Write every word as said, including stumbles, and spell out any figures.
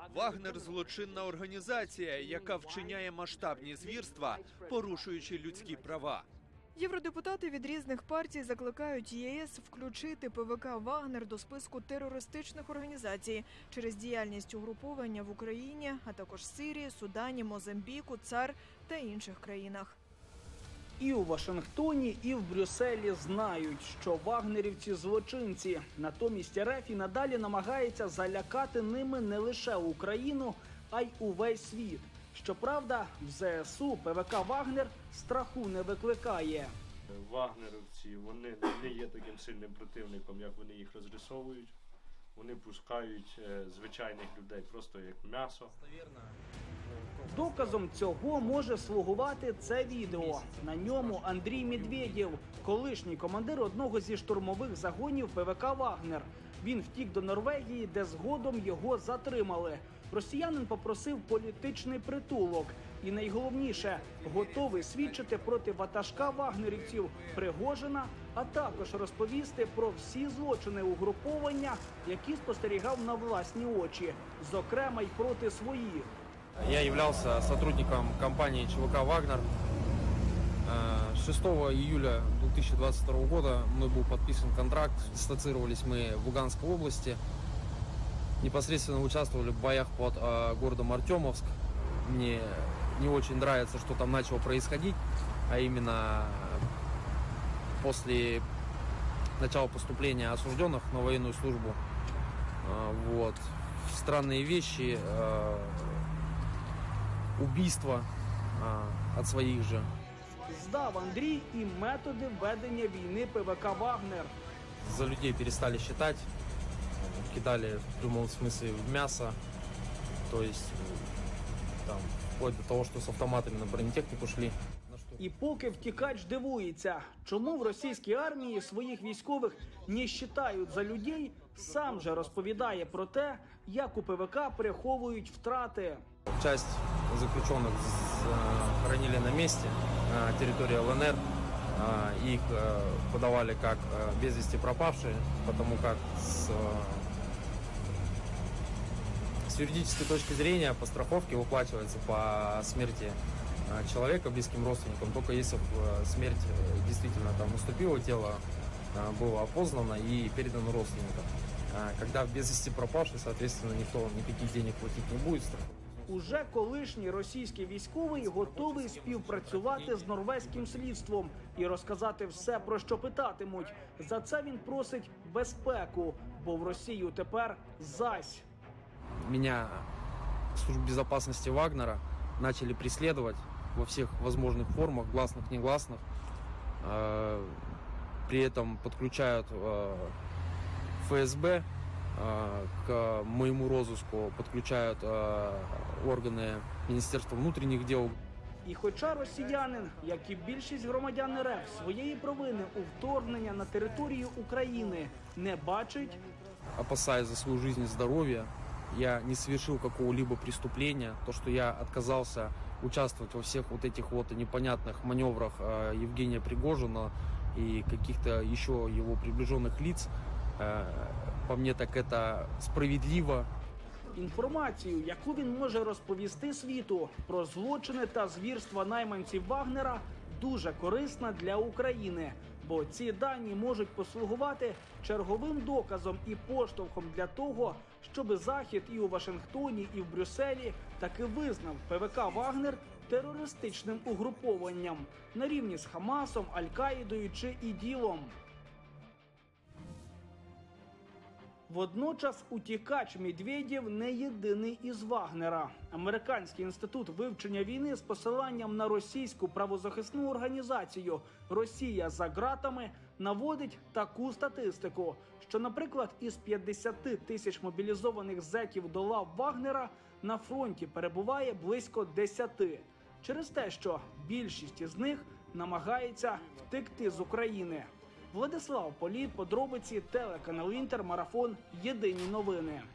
Вагнер – злочинна організація, яка вчиняє масштабні звірства, порушуючи людські права. Євродепутати від різних партій закликають ЄС включити ПВК «Вагнер» до списку терористичних організацій через діяльність угруповання в Україні, а також Сирії, Судані, Мозамбіку, ЦАР та інших країнах. І у Вашингтоні, і в Брюсселі знають, що вагнерівці – злочинці. Натомість РФ і надалі намагається залякати ними не лише Україну, а й увесь світ. Щоправда, в ЗСУ ПВК «Вагнер» страху не викликає. Вагнерівці, вони не є таким сильним противником, як вони їх розрисовують. Вони пускають звичайних людей просто як м'ясо. Доказом цього може слугувати це відео. На ньому Андрій Медведєв, колишній командир одного зі штурмових загонів ПВК «Вагнер». Він втік до Норвегії, де згодом його затримали. Росіянин попросив політичний притулок. І найголовніше – готовий свідчити проти ватажка вагнерівців Пригожина, а також розповісти про всі злочини угруповання, які спостерігав на власні очі, зокрема й проти своїх. Я являлся сотрудником компании ЧВК «Вагнер». шестого июля две тысячи двадцать второго года мной был подписан контракт. Дислоцировались мы в Луганской области. Непосредственно участвовали в боях под э, городом Артемовск. Мне не очень нравится, что там начало происходить, а именно после начала поступления осужденных на военную службу. Э, вот. Странные вещи, э, убийства э, от своих же. Здав Андрій і методи ведення війни ПВК «Вагнер». За людей перестали считать, кидали в прямом смысле в мясо, то есть там, вплоть до того, что с автоматами на бронетехнику шли. І поки втікач дивується, чому в російській армії своїх військових не вважають за людей, сам же розповідає про те, як у ПВК приховують втрати. Часть заключенных хоронили на месте, территория ЛНР. Их подавали как без вести пропавшие, потому как с, с юридической точки зрения по страховке выплачивается по смерти человека близким родственникам, только если смерть действительно там наступила, тело было опознано и передано родственникам. Когда без вести пропавший, соответственно, никто никаких денег платить не будет. Уже колишній російський військовий готовий співпрацювати з норвезьким слідством і розказати все, про що питатимуть. За це він просить безпеку, бо в Росію тепер зась. Меня службы безопасности Вагнера начали преследовать во всех возможных формах, гласных, негласных. При этом подключают ФСБ, к моему розыску подключают органы Міністерства внутрішніх дел. І хоча росіянин, як і більшість громадян РФ, своєї провини у вторгнення на територію України не бачить, опасаясь за свою жизнь и здоровье, я не совершил какого-либо преступления. То, что я отказался участвовать во всех вот этих вот непонятных маневрах Евгения Пригожина и каких-то еще его приближенных лиц, по мне так это справедливо. Інформацію, яку він може розповісти світу про злочини та звірства найманців Вагнера, дуже корисна для України. Бо ці дані можуть послугувати черговим доказом і поштовхом для того, щоб Захід і у Вашингтоні, і в Брюсселі таки визнав ПВК «Вагнер» терористичним угрупованням на рівні з Хамасом, Аль-Каїдою чи ІДІЛом. Водночас утікач Медведєв не єдиний із Вагнера. Американський інститут вивчення війни з посиланням на російську правозахисну організацію «Росія за ґратами» наводить таку статистику, що, наприклад, із п'ятдесят тисяч мобілізованих зеків до лав Вагнера на фронті перебуває близько десяти. Через те, що більшість із них намагається втекти з України. Владислав Політ, подробиці, телеканал Інтер, марафон, єдині новини.